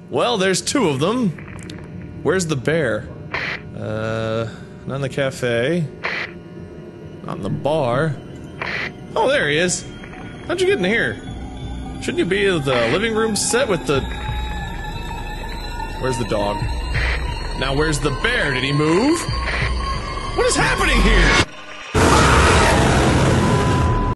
Well, there's two of them. Where's the bear? Not in the cafe. Not in the bar. Oh, there he is. How'd you get in here? Shouldn't you be in the living room set with the... Where's the dog? Now where's the bear? Did he move? What is happening here?